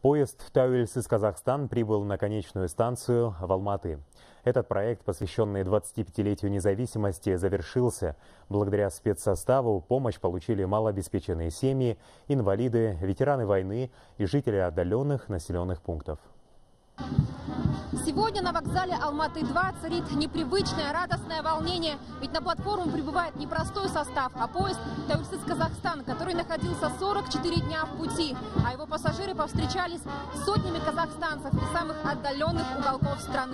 Поезд «Тауэльс» из Казахстана прибыл на конечную станцию в Алматы. Этот проект, посвященный 25-летию независимости, завершился. Благодаря спецсоставу помощь получили малообеспеченные семьи, инвалиды, ветераны войны и жители отдаленных населенных пунктов. Сегодня на вокзале Алматы-2 царит непривычное радостное волнение. Ведь на платформу прибывает не простой состав, а поезд «Тауэльс» из Казахстана, который находился 44 дня в пути. А его пассажиры повстречались с сотнями казахстанцев из самых отдаленных уголков страны.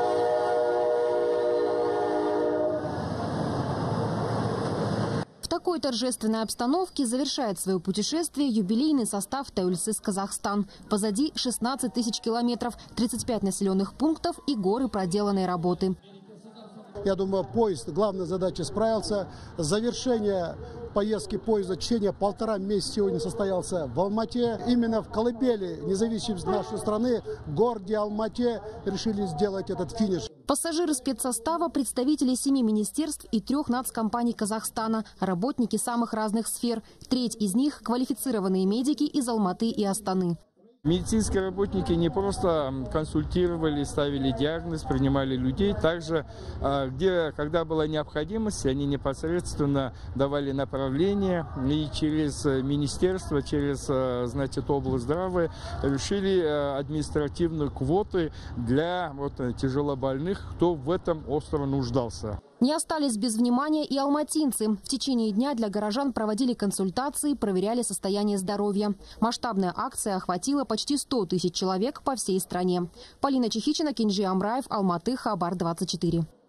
В такой торжественной обстановке завершает свое путешествие юбилейный состав «Тауэльс» из Казахстан. Позади 16 тысяч километров, 35 населенных пунктов и горы проделанной работы. Я думаю, поезд главной задачей справился. Завершение поездки поезда в течение 1,5 месяца сегодня состоялся в Алмате. Именно в колыбели независимости нашей страны, в городе Алмате, решили сделать этот финиш. Пассажиры спецсостава – представители 7 министерств и 3 нацкомпаний Казахстана, работники самых разных сфер. Треть из них – квалифицированные медики из Алматы и Астаны. Медицинские работники не просто консультировали, ставили диагноз, принимали людей. Также, когда была необходимость, они непосредственно давали направление. И через министерство, через облздравы решили административные квоты для тяжелобольных, кто в этом остро нуждался. Не остались без внимания и алматинцы. В течение дня для горожан проводили консультации, проверяли состояние здоровья. Масштабная акция охватила почти 100 тысяч человек по всей стране. Полина Чехичина, Кенжи Амраев, Алматы, Хабар 24.